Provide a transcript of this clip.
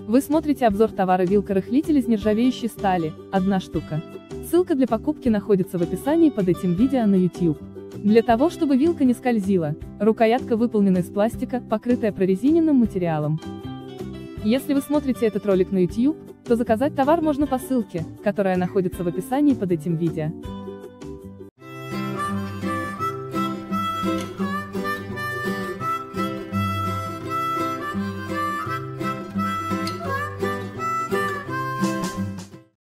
Вы смотрите обзор товара вилка-рыхлитель из нержавеющей стали, 1 штука. Ссылка для покупки находится в описании под этим видео на YouTube. Для того, чтобы вилка не скользила, рукоятка выполнена из пластика, покрытая прорезиненным материалом. Если вы смотрите этот ролик на YouTube, то заказать товар можно по ссылке, которая находится в описании под этим видео.